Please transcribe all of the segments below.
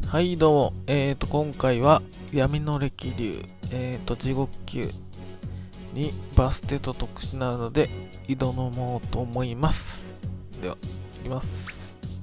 はいどうも、今回は闇の歴流、地獄級にバステと特殊なので挑もうと思います。では、いきます。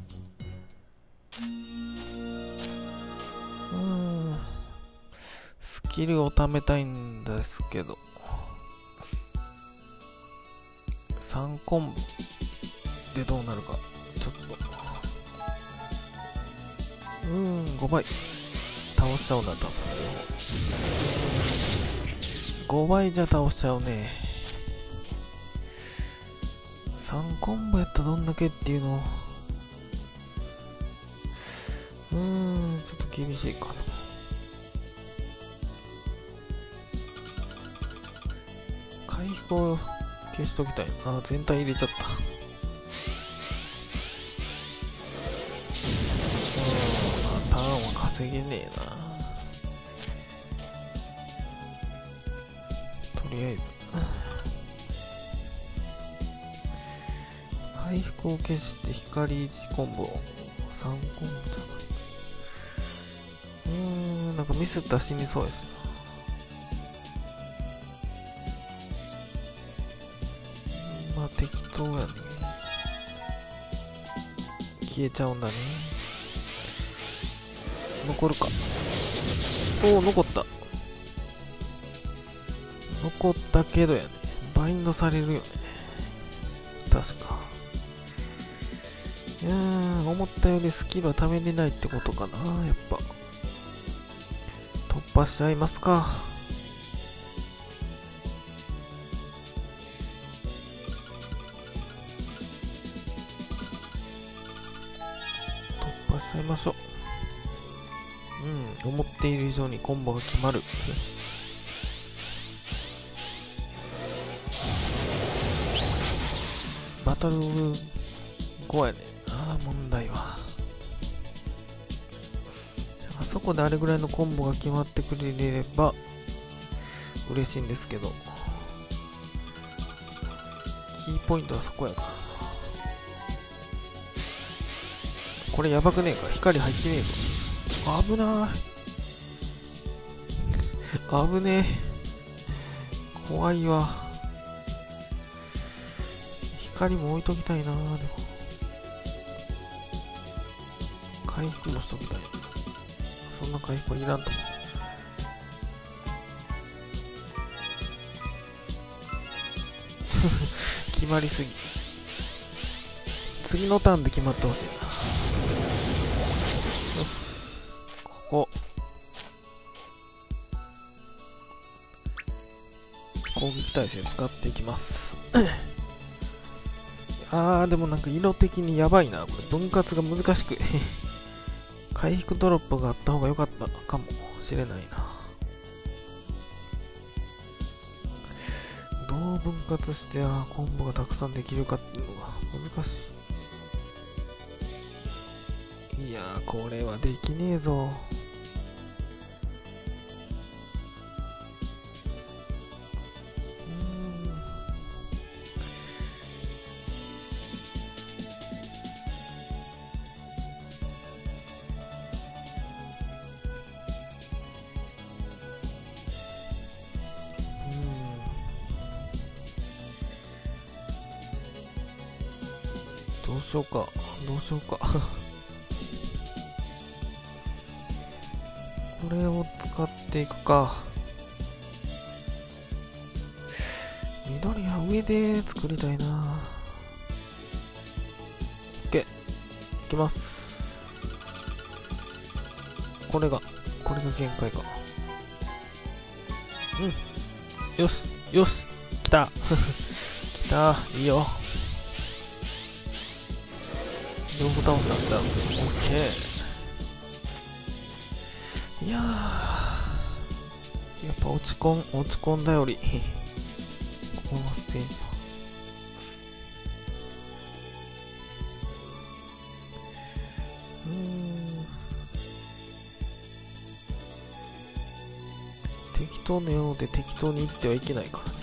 スキルを貯めたいんですけど、3コンボでどうなるか、ちょっと。5倍倒しちゃうな、多分。5倍じゃ倒しちゃうね。3コンボやったらどんだけっていうのちょっと厳しいかな。回復を消しときたいな。全体入れちゃった。ターンは稼げねえな。とりあえず回復を消して光1コンボ3コンボじゃない。なんかミスったら死にそうですな。まあ適当やね。消えちゃうんだね。残るか。おお、残った。残ったけどやね。バインドされるよね。確か。思ったよりスキルは貯めれないってことかな。やっぱ。突破しちゃいますか。突破しちゃいましょう。思っている以上にコンボが決まる。バトル5やね。問題は。あそこであれぐらいのコンボが決まってくれれば嬉しいんですけど、キーポイントはそこやから。これやばくねえか。光入ってねえぞ。危ない。危ねえ。怖いわ。光も置いときたいな。でも回復もしときたい。そんな回復はいらんと思う。決まりすぎ。次のターンで決まってほしいな。よし、ここ攻撃耐性使っていきます。でもなんか色的にやばいな。これ分割が難しく回復ドロップがあった方が良かったかもしれないな。どう分割してコンボがたくさんできるかっていうのが難しい。いやー、これはできねえぞ。どうしようか。これを使っていくか。緑は上で作りたいな。OK。いきます。これが限界か。よし、来た。来た、いいよ。両方倒したんちゃう。オッケー。いやー、やっぱ落ち込んだよりこのステージは適当なようで適当にいってはいけないからね。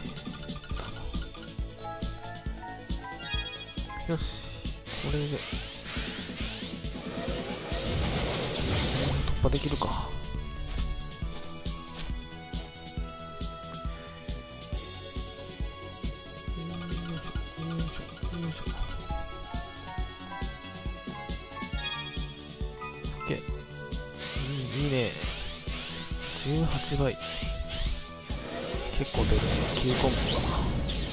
よし、これで突破できるか。いいね。18倍。結構出るね。9コンボか。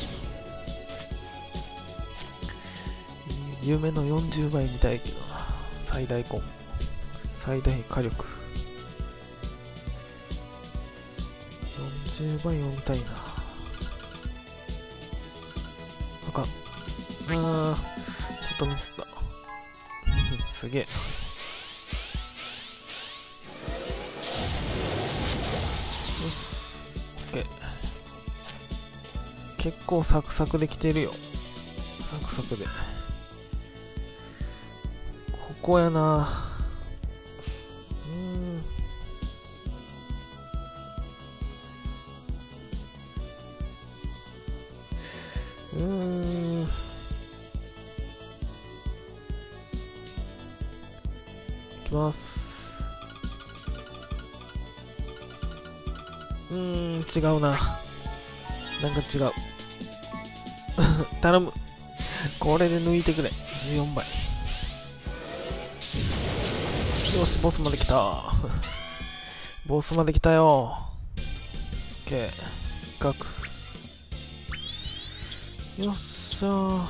夢の40倍見たいけどな。最大コンボ。最大火力。40倍を見たいな。あかん。ちょっとミスった。すげえ。結構サクサクできてるよ。サクサクで。ここやな。いきます。違うな。なんか違う。頼む。これで抜いてくれ。14倍。よし、ボスまで来た。ボスまで来たよ。OK。ガク。よっしゃー。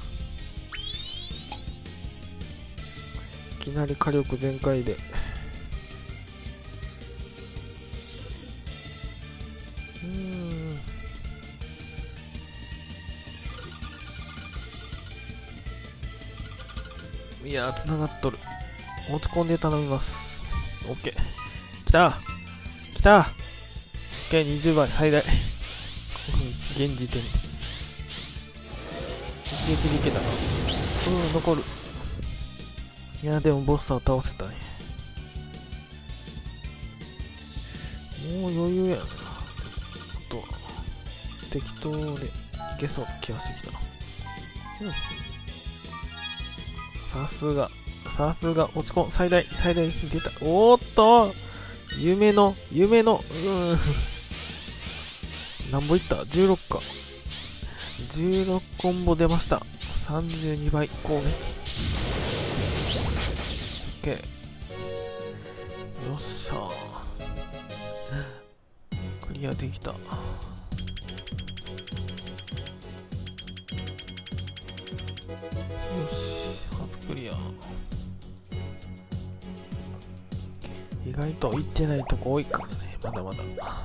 いきなり火力全開で。いやー、繋がっとる。持ち込んで頼みます。OK。来た来た !OK、20倍、最大。現時点で。一撃でいけたな。残る。いや、でもボスは倒せたね。もう余裕やな。あとは、適当でいけそうな気がしてきた。さすが落ち込ん、最大出た。おーっと夢の何本いった ?16 か。16コンボ出ました。32倍攻撃。OK。よっしゃー。クリアできた。よし、初クリア。意外と行ってないとこ多いからね、まだまだ。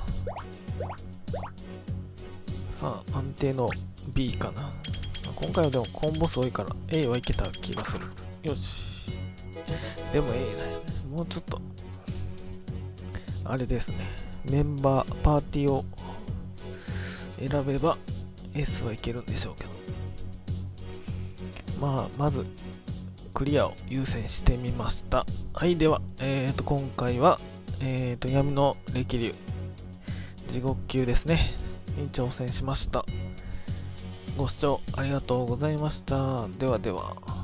さあ、安定の B かな。今回はでもコンボ数多いから A はいけた気がする。よし。でも A だよね。もうちょっと、あれですね。メンバー、パーティーを選べば S はいけるんでしょうけど。まず、クリアを優先してみました。はい、では、今回は、闇の歴竜、地獄級ですね。に挑戦しました。ご視聴ありがとうございました。ではでは。